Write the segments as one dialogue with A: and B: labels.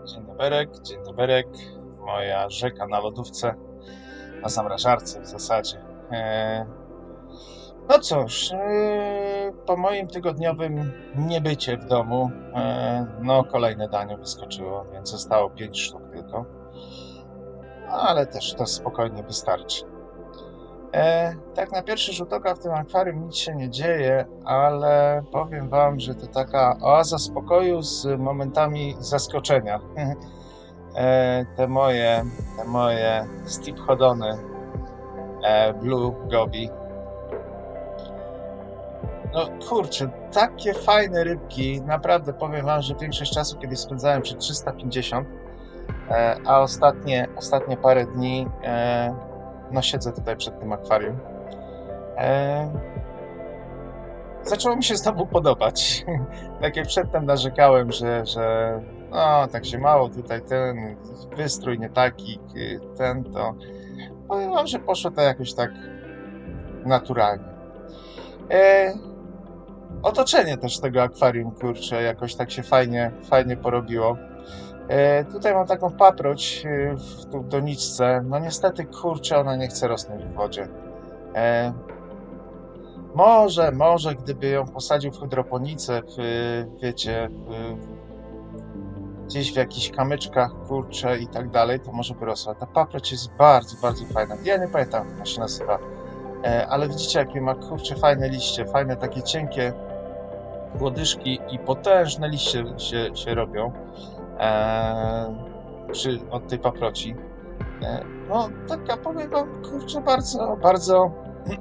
A: Dzień doberek. Moja rzeka na lodówce, na zamrażarce w zasadzie. E, no cóż, po moim tygodniowym niebycie w domu, no kolejne danie wyskoczyło, więc zostało 5 sztuk tylko. No, ale też to spokojnie wystarczy. Tak na pierwszy rzut oka w tym akwarium nic się nie dzieje, ale powiem wam, że to taka oaza spokoju z momentami zaskoczenia. Te moje Stiphodony Blue Gobi. No kurczę, takie fajne rybki. Naprawdę powiem wam, że większość czasu, kiedy spędzałem przy 350, a ostatnie parę dni no siedzę tutaj przed tym akwarium. E, Zaczęło mi się znowu podobać. Tak jak przedtem narzekałem, że no, tak się mało tutaj ten wystrój nie taki, ten to. Powiem wam, że poszło to jakoś tak naturalnie. E, Otoczenie też tego akwarium, kurczę, jakoś tak się fajnie porobiło. Tutaj mam taką paproć tu w doniczce. No niestety, kurczę, ona nie chce rosnąć w wodzie. E, może gdyby ją posadził w hydroponice, wiecie, gdzieś w jakichś kamyczkach, kurcze i tak dalej, to może by rosła. Ta paproć jest bardzo fajna. Ja nie pamiętam, jak ona się nazywa, ale widzicie, jakie ma, kurcze, fajne liście, fajne takie cienkie łodyżki i potężne liście się robią od tej paproci. No, taka, powiem wam, kurczę, bardzo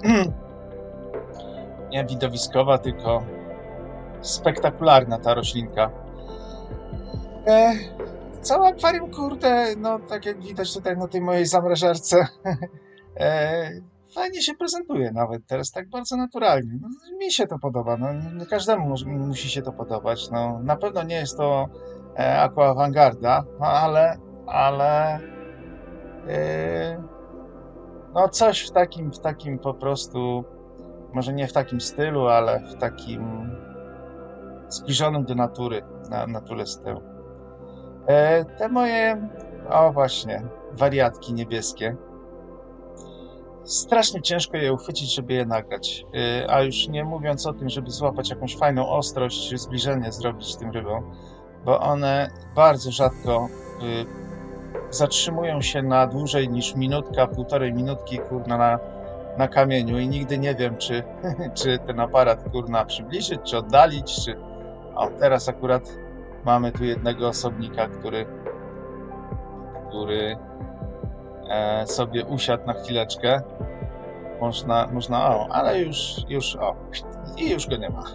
A: nie widowiskowa, tylko spektakularna ta roślinka. E, Całe akwarium, kurde, no tak jak widać tutaj na tej mojej zamrażarce, e, fajnie się prezentuje nawet teraz, tak bardzo naturalnie. No, mi się to podoba, no, nie każdemu musi się to podobać. No, na pewno nie jest to aqua awangarda, no, ale e, no coś w takim po prostu, może nie w takim stylu, ale w takim zbliżonym do natury, na naturę stylu. Te moje, o właśnie, wariatki niebieskie. Strasznie ciężko je uchwycić, żeby je nagrać. A już nie mówiąc o tym, żeby złapać jakąś fajną ostrość, czy zbliżenie zrobić tym rybom, bo one bardzo rzadko zatrzymują się na dłużej niż minutka, półtorej minutki, kurna, na kamieniu i nigdy nie wiem, czy, czy ten aparat, kurna, przybliżyć, czy oddalić, czy... O, teraz akurat mamy tu jednego osobnika, który sobie usiadł na chwileczkę. Można, ale o, i już go nie ma.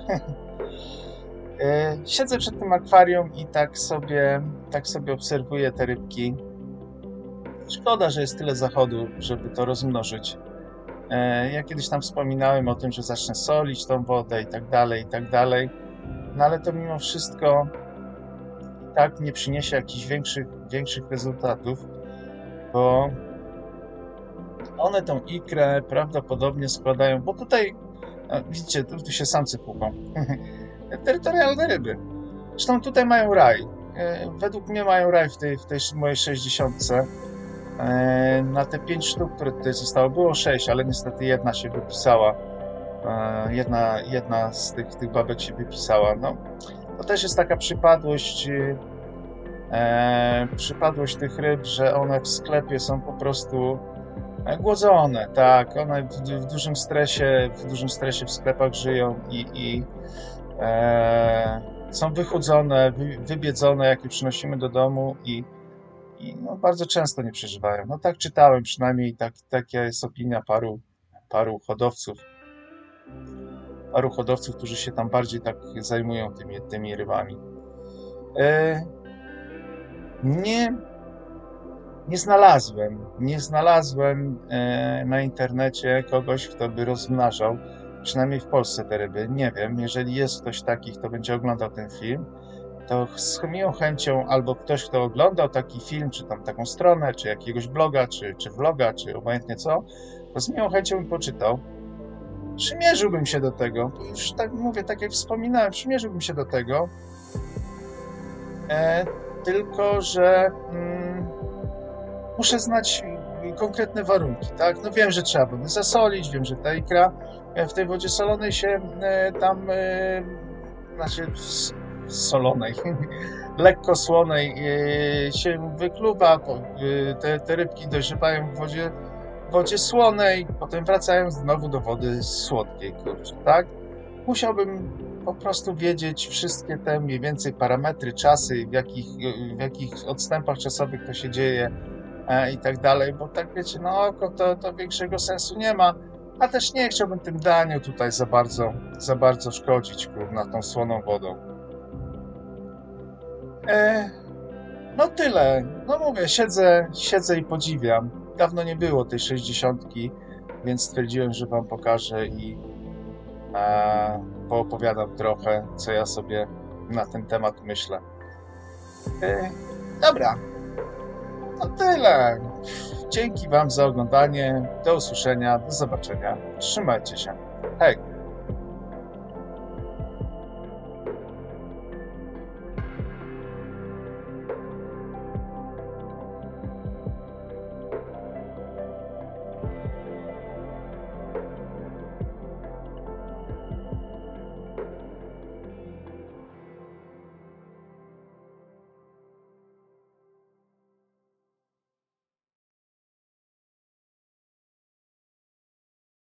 A: Siedzę przed tym akwarium i tak sobie obserwuję te rybki. Szkoda, że jest tyle zachodu, żeby to rozmnożyć. Ja kiedyś tam wspominałem o tym, że zacznę solić tą wodę i tak dalej. No ale to mimo wszystko tak nie przyniesie jakichś większych rezultatów, bo one tą ikrę prawdopodobnie składają, bo tutaj, widzicie, tu się samce płuką. Terytorialne ryby. Zresztą tutaj mają raj. Według mnie mają raj w tej mojej 60. Na te 5 sztuk, które tutaj zostało, było 6, ale niestety jedna się wypisała. Jedna z tych babek się wypisała. No, to też jest taka przypadłość tych ryb, że one w sklepie są po prostu głodzone, tak, one w dużym stresie w sklepach żyją i są wychudzone, wybiedzone, jak je przynosimy do domu i no, bardzo często nie przeżywają. No tak czytałem, przynajmniej taka jest opinia paru hodowców, którzy się tam bardziej tak zajmują tymi rybami. E, Nie, nie znalazłem na internecie kogoś, kto by rozmnażał, przynajmniej w Polsce, te ryby. Nie wiem, jeżeli jest ktoś taki, kto będzie oglądał ten film, to z miłą chęcią, albo ktoś, kto oglądał taki film, czy tam taką stronę, czy jakiegoś bloga, czy vloga, czy obojętnie co, to z miłą chęcią bym poczytał. Przymierzyłbym się do tego, już tak mówię, tak jak wspominałem, przymierzyłbym się do tego. tylko że muszę znać konkretne warunki, tak? No wiem, że trzeba wodę zasolić, wiem, że ta ikra w tej wodzie solonej się tam, znaczy solonej, lekko słonej się wykluwa, te rybki dojrzewają w wodzie słonej, potem wracają znowu do wody słodkiej, kurczę, tak? Musiałbym po prostu wiedzieć wszystkie te mniej więcej parametry, czasy, w jakich odstępach czasowych to się dzieje i tak dalej, bo tak wiecie, na oko to większego sensu nie ma, a też nie chciałbym tym daniu tutaj za bardzo szkodzić, kurna, tą słoną wodą. No tyle. No mówię, siedzę i podziwiam. Dawno nie było tej 60, więc stwierdziłem, że wam pokażę i poopowiadam trochę, co ja sobie na ten temat myślę. Dobra, to tyle. Dzięki wam za oglądanie. Do usłyszenia, do zobaczenia. Trzymajcie się. Hej!